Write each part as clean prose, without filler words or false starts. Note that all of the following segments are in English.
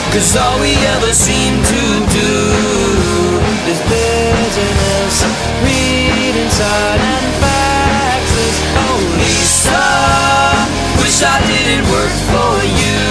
'cause all we ever seem to do is business, reading sign and faxes. Oh Lisa, wish I didn't work for you.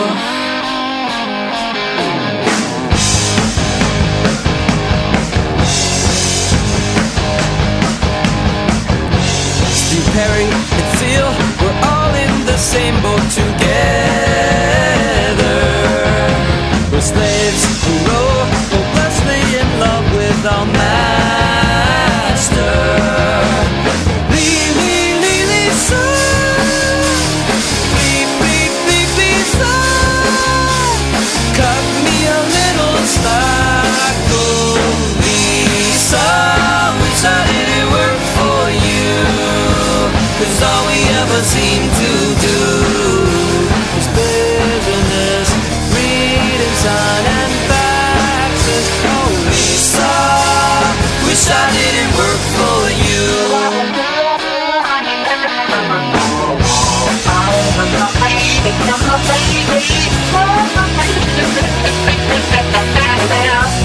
Stu Perry and Seal, we're all in the same boat together. We're slaves who row hopelessly in love with our master. Lisa, Lisa, cut me a little slack. Oh Lisa, wish I didn't work for you, 'cause all we ever seem to do is business, reading sign and faxes. Oh Lisa, wish I didn't work for you. I'm